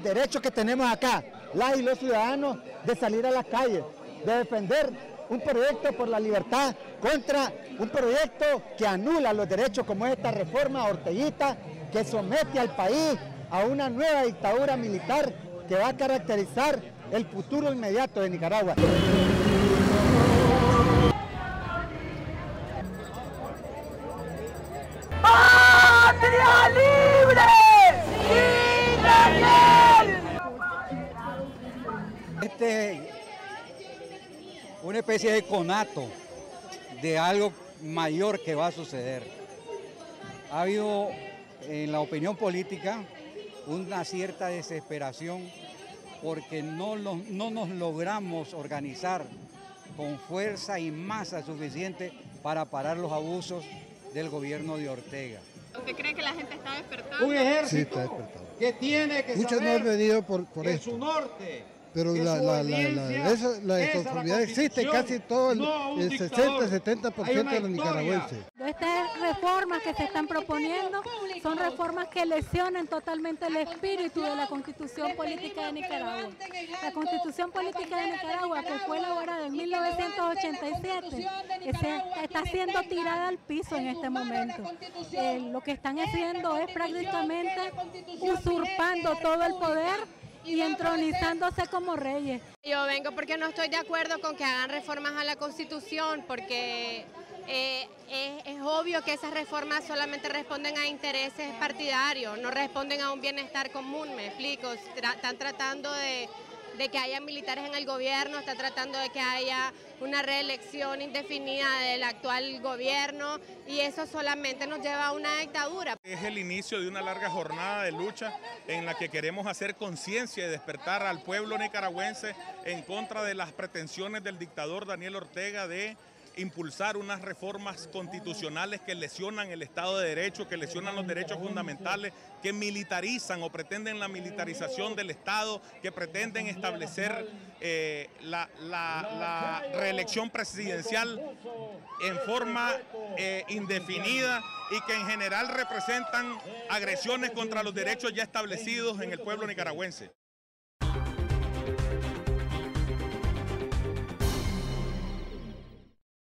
derecho que tenemos acá, las y los ciudadanos, de salir a las calles, de defender un proyecto por la libertad contra un proyecto que anula los derechos como esta reforma orteguista que somete al país a una nueva dictadura militar que va a caracterizar el futuro inmediato de Nicaragua. ¡Patria libre! ¡Sí, Daniel! Una especie de conato de algo mayor que va a suceder. Ha habido en la opinión política una cierta desesperación porque no nos logramos organizar con fuerza y masa suficiente para parar los abusos del gobierno de Ortega. ¿Usted cree que la gente está despertando? Un ejército sí, está despertado. Que tiene que muchos saber no han venido por que esto. su norte, pero que la su conformidad existe en casi todo el 60-70% de los nicaragüenses. Estas reformas que se están proponiendo son reformas que lesionan totalmente el espíritu de la Constitución Política de Nicaragua. La Constitución Política de Nicaragua, que fue elaborada en 1987, está siendo tirada al piso en este momento. Lo que están haciendo es prácticamente usurpando todo el poder y entronizándose como reyes. Yo vengo porque no estoy de acuerdo con que hagan reformas a la Constitución, porque es obvio que esas reformas solamente responden a intereses partidarios, no responden a un bienestar común, me explico. Están tratando de que haya militares en el gobierno, están tratando de que haya una reelección indefinida del actual gobierno y eso solamente nos lleva a una dictadura. Es el inicio de una larga jornada de lucha en la que queremos hacer conciencia y despertar al pueblo nicaragüense en contra de las pretensiones del dictador Daniel Ortega de impulsar unas reformas constitucionales que lesionan el Estado de Derecho, que lesionan los derechos fundamentales, que militarizan o pretenden la militarización del Estado, que pretenden establecer la reelección presidencial en forma indefinida y que en general representan agresiones contra los derechos ya establecidos en el pueblo nicaragüense.